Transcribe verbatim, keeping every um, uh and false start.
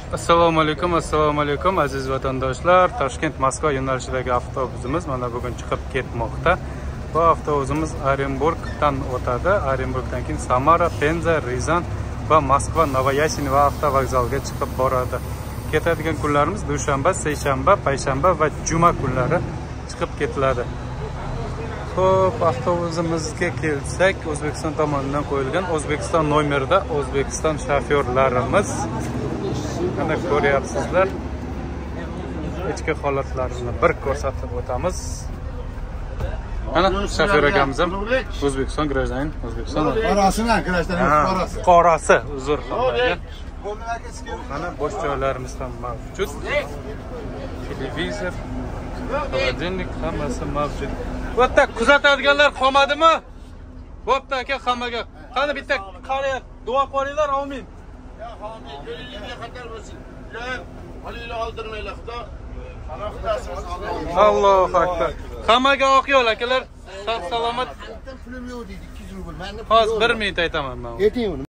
Assalomu alaykum, assalomu alaykum aziz vatandoshlar. Toshkent Moskva yo'nalishidagi avtobusimiz mana bugun chiqib ketmoqda. Bu avtobusimiz Orenburgdan o'tadi. Orenburgdan keyin Samara, Penza, Rizan va Moskva Novoyashinova avtovokzaliga chiqib boradi. Ketadigan kunlarimiz dushanba, seshanba, payshanba va juma kunlari chiqib ketiladi. Xo'p, avtobusimizga kelsak, O'zbekiston tomonidan qo'yilgan O'zbekiston nomerida O'zbekiston shofyorlarimiz. Mana ko'ryapsizlar. Ichki holatlarini bir ko'rsatib o'tamiz. Mana shofyor akamiz ham O'zbekiston grajdanin, O'zbekiston. Qorasini, grajdanin qorasi. Qorasi, uzr qilmagan. Mana bosh joylarimiz ham mavjud. Televizor, холодильник hammasi mavjud. Bu yerda kuzatadiganlar qolmadimi? Bo'pti aka, hammaga. Qani bitta qarayat, duo qilinglar, amin. Ya amin, yo'lingizga xatar bo'lsin. Ular haliyla oldirmaylar, Xudo. Allohu akbar. Hammaga oq yo'l akalar. Sog' salomat. Pulim yo'q deydi, ikki yuz rubl. Hozir bir minut aytaman men. Ayting uni.